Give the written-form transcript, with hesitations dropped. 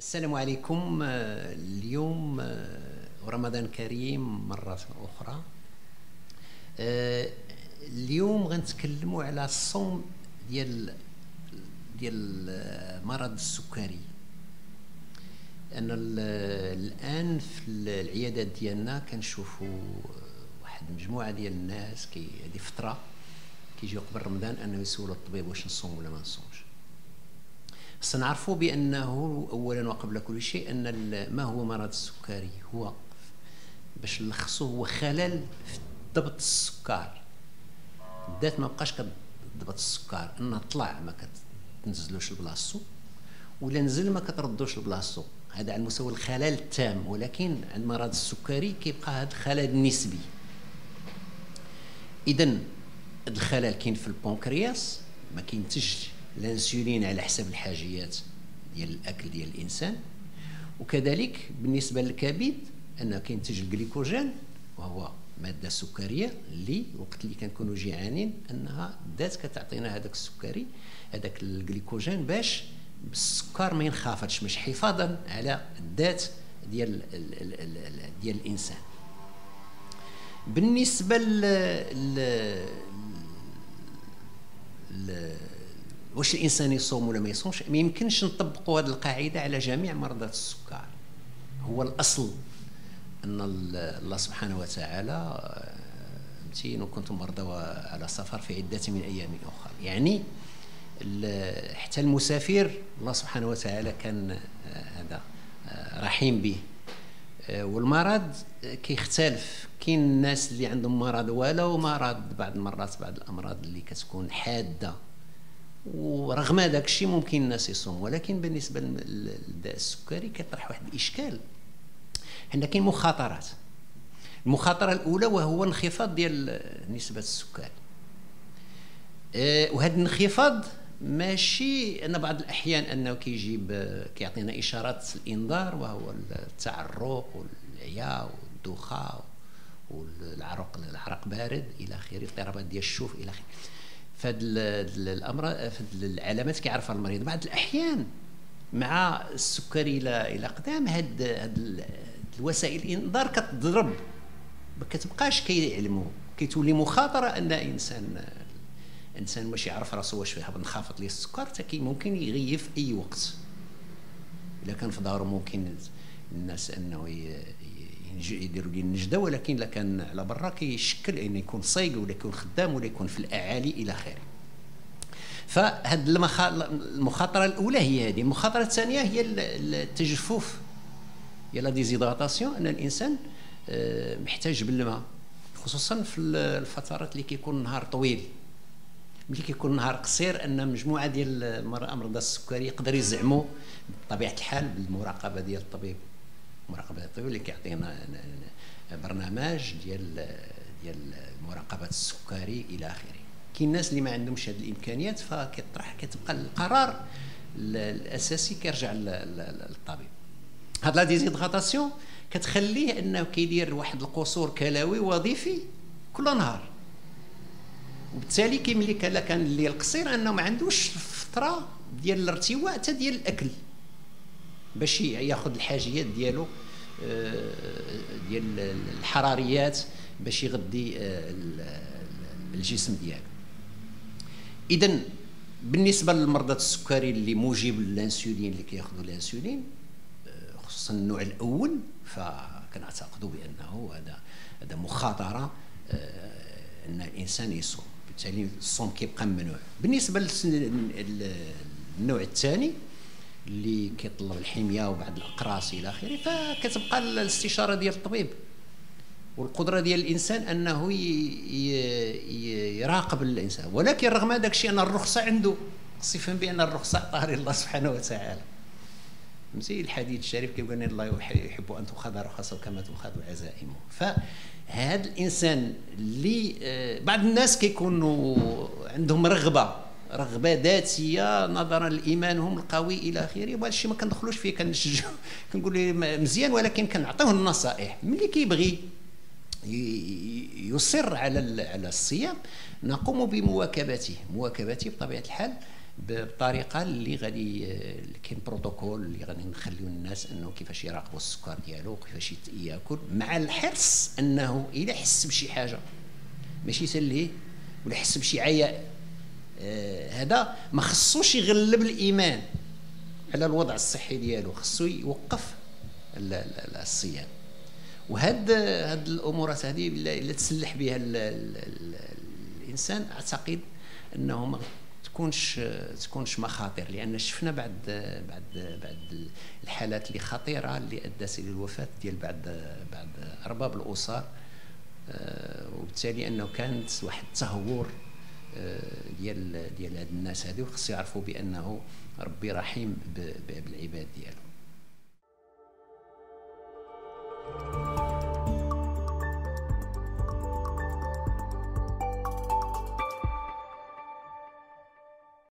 السلام عليكم. اليوم ورمضان كريم مرة أخرى. اليوم غنتكلموا على الصوم ديال مرض السكري. أن الآن في العيادات ديالنا كنشوفوا واحد المجموعة ديال الناس هذه فترة كيجيو قبل رمضان أنه يسولوا الطبيب واش نصوم ولا ما نصومش. خصنا نعرفوا بأنه أولا وقبل كل شيء أن ما هو مرض السكري؟ هو باش نلخصو هو خلل في ضبط السكر. الذات ما بقاش كتضبط السكر، انه طلع ما كتنزلوش لبلاصتو ولا نزل ما كتردوش لبلاصتو. هذا على مستوى الخلل التام، ولكن عند مرض السكري كيبقى هذا الخلل النسبي. اذا الخلل كاين في البنكرياس، ما كينتجش الانسولين على حسب الحاجيات ديال الاكل ديال الانسان، وكذلك بالنسبه للكبد انه كينتج الجليكوجين وهو ماده سكريه اللي وقت اللي كنكونوا جيعانين انها الذات كتعطينا هذاك السكري، هذاك الجليكوجين باش السكر ما ينخفضش، باش حفاظا على الذات ديال الانسان. بالنسبه واش الانسان يصوم ولا ما يصومش، ما يمكنش نطبقوا هذه القاعده على جميع مرضى السكر. هو الاصل ان الله سبحانه وتعالى امتين كنتم مرضى على سفر في عده من ايام اخرى، يعني حتى المسافر الله سبحانه وتعالى كان هذا رحيم به. والمرض كيختلف، كاين الناس اللي عندهم مرض ولو مرض بعض المرات بعض الامراض اللي كتكون حاده ورغم هذاك الشيء ممكن الناس يصوموا، ولكن بالنسبه للداء السكري كيطرح واحد الاشكال. حنا كاين مخاطرات. المخاطره الاولى وهو انخفاض ديال نسبه السكري، وهذا الانخفاض ماشي ان بعض الاحيان انه كيعطينا اشارات الانذار، وهو التعرق والعيا والدوخه والعرق بارد الى اخره، اضطرابات ديال الشوف الى اخره. فهاد الامراض فهاد العلامات كيعرفها المريض. بعض الاحيان مع السكري الى قدام هاد الوسائل الانذار كتضرب، ما كتبقاش كيعلموا، كيتولي مخاطره ان انسان واش يعرف راسو واش فيه بنخافض ليه السكر، حتى ممكن يغيب في اي وقت. الا كان في دارو ممكن الناس انه يديروا ليه النجده، ولكن الا كان على برا كيشكل انه يكون صيق ولا يكون خدام ولا يكون في الاعالي الى اخره. فهاد المخاطره الاولى هي هذه. المخاطره الثانيه هي التجفف، هي لا ديزيدراتاسيون، ان الانسان محتاج بالماء، خصوصا في الفترات اللي كيكون النهار طويل. ملي كيكون النهار قصير ان مجموعه ديال مرضى السكري يقدر يزعموا بطبيعه الحال بالمراقبه ديال الطبيب، مراقبه الطبيب اللي كيعطينا برنامج ديال مراقبه السكري الى اخره. كاين الناس اللي ما عندهمش هذه الامكانيات كتبقى القرار الاساسي كيرجع للطبيب. هاد لا ديزيدغاتاسيون كتخليه انه كيدير واحد القصور كلوي وظيفي كل نهار، وبالتالي ملي كان الليل قصير انه ما عندوش فتره ديال الارتواء حتى ديال الاكل باش ياخذ الحاجيات ديالو ديال الحراريات باش يغذي الجسم ديالو. اذا بالنسبه للمرضى السكري اللي موجب للانسولين، اللي كياخذوا الانسولين خصوصا النوع الاول، فكنعتقدوا بانه هذا مخاطره ان الانسان يصوم، بالتالي الصوم كيبقى ممنوع. بالنسبه للنوع الثاني اللي كيطلب الحميه وبعض الاقراص الى اخره، فكتبقى الاستشاره ديال الطبيب والقدره ديال الانسان انه يراقب الانسان. ولكن رغم هذاك الشيء ان الرخصه عنده، خص يفهم بان الرخصه عطاها الله سبحانه وتعالى. فهمتي الحديث الشريف كيقول ان الله يحب ان تؤخذ رخصه كما تؤخذ عزائمه. فهذا الانسان اللي بعض الناس كيكونوا عندهم رغبه ذاتيه نظرا لايمانهم القوي الى اخره، وهذا الشيء ما كندخلوش فيه، كنشجعوا كنقول له مزيان، ولكن كنعطيوه النصائح. ملي كيبغي يصر على الصيام نقوم بمواكبته بطبيعه الحال بطريقه اللي غادي كاين بروتوكول اللي غادي نخليو الناس انه كيفاش يراقبوا السكر ديالو وكيفاش ياكل، مع الحرص انه اذا حس بشي حاجه ماشي يسليه ولا يحس بشي عياء، هذا ما خصوش يغلب الايمان على الوضع الصحي ديالو، خصو يوقف الصيام. وهاد الامورات هذه اللي تسلح بها الانسان، اعتقد انه ما تكونش مخاطر، لان شفنا بعد الحالات اللي خطيره اللي ادت الى الوفاه ديال بعد ارباب الاسر، وبالتالي انه كانت واحد التهور ديال هاد الناس هذو، خصو يعرفوا بانه ربي رحيم بالعباد ديالو.